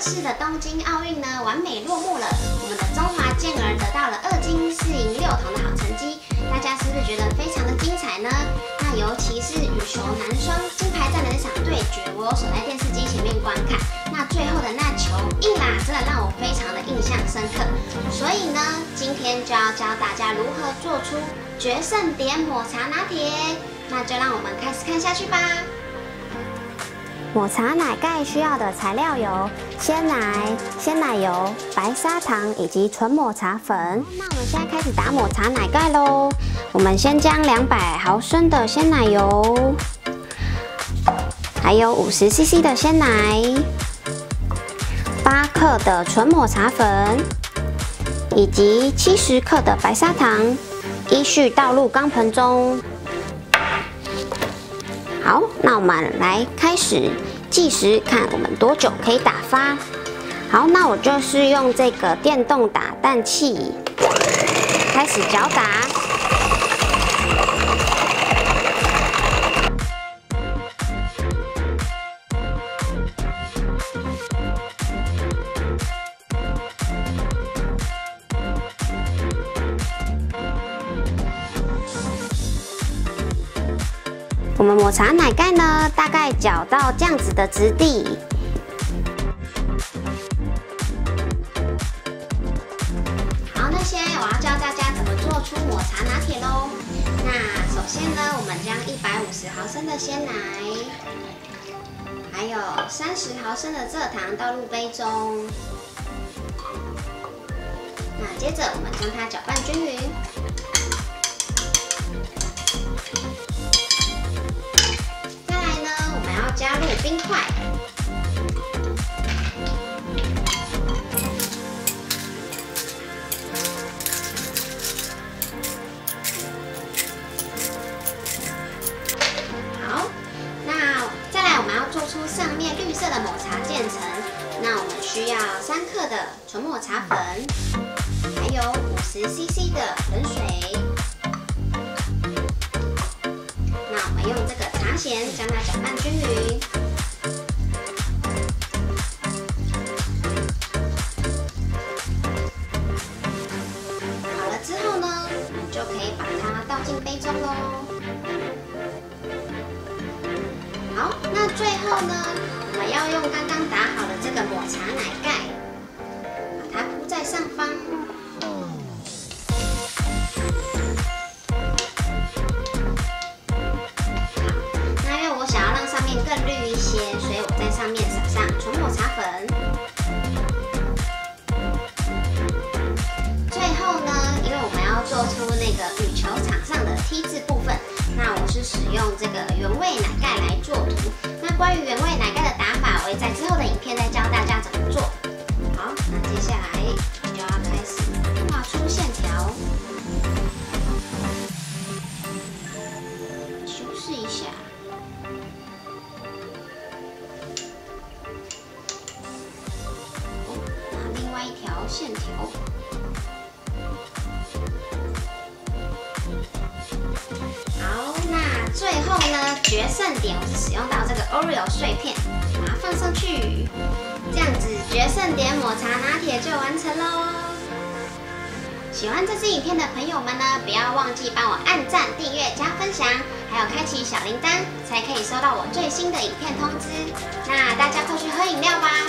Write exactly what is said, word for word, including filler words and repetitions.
次的东京奥运呢完美落幕了，我们的中华健儿得到了二金四银六铜的好成绩，大家是不是觉得非常的精彩呢？那尤其是羽球男双金牌战的那场对决，我有守在电视机前面观看，那最后的那球硬啦，真的让我非常的印象深刻。所以呢，今天就要教大家如何做出决胜点抹茶拿铁，那就让我们开始看下去吧。 抹茶奶盖需要的材料有鲜奶、鲜奶油、白砂糖以及纯抹茶粉。那我们现在开始打抹茶奶盖喽。我们先将两百毫升的鲜奶油，还有五十 C C 的鲜奶，八克的纯抹茶粉，以及七十克的白砂糖，依序倒入钢盆中。好，那我们来开始计时，看我们多久可以打发。好，那我就是用这个电动打蛋器开始搅打。我们抹茶奶盖呢，大概搅到这样子的质地。 好，那现在我要教大家怎么做出抹茶拿铁喽。那首先呢，我们将一百五十毫升的鲜奶，还有三十毫升的蔗糖倒入杯中。那接着我们将它搅拌均匀。加入冰块，好，那再来我们要做出上面绿色的抹茶渐层，那我们需要三克的纯抹茶粉，还有五十 C C 的冷水。那我们用这个茶筅将它搅拌均匀。好了之后呢，我们就可以把它倒进杯中喽。好，那最后呢，我们要用刚刚打好的这个抹茶奶盖，把它铺在上方。更绿一些，所以我在上面撒上纯抹茶粉。最后呢，因为我们要做出那个羽球场上的 T 字部分，那我是使用这个原味奶盖来做图。那关于原味奶盖的打法，我会在之后的影片再教大家怎么做。好，那接下来就要开始画出线条，修饰一下。一条线条，好，那最后呢，决胜点我是使用到这个 Oreo 碎片，把它放上去，这样子决胜点抹茶拿铁就完成喽。喜欢这支影片的朋友们呢，不要忘记帮我按赞、订阅、加分享，还有开启小铃铛，才可以收到我最新的影片通知。那大家快去喝饮料吧！